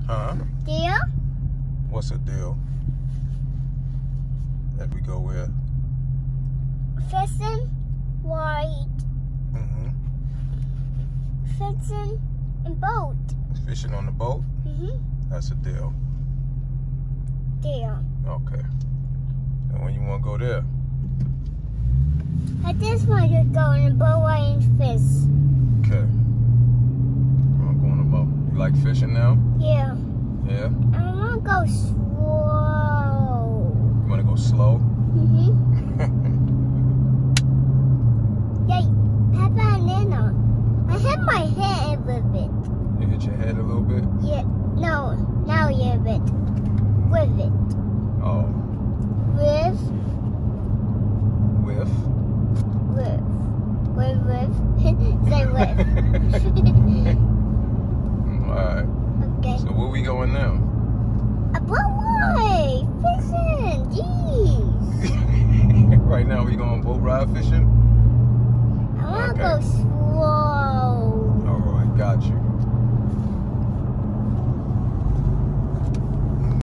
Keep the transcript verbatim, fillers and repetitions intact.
Huh? Deal? What's a deal? That we go where? Fishing, white. Mm-hmm. Fishing and boat. Fishing on the boat? Mm-hmm. That's a deal. Deal. Okay. And when you want to go there? I just want to go on a boat and fish. Okay. You want to go on the boat? You like fishing now? Yeah. Yeah? I want to go slow. You want to go slow? Mm-hmm. Yay, Papa and Nana. I hit my head with it. You hit your head a little bit? Yeah. No, now yeah, with with it. Oh. With, With? with, with, with. Say with. Alright. Okay. So where we going now? A boy, fishing, jeez. Right now we going boat ride fishing? I want to Okay. go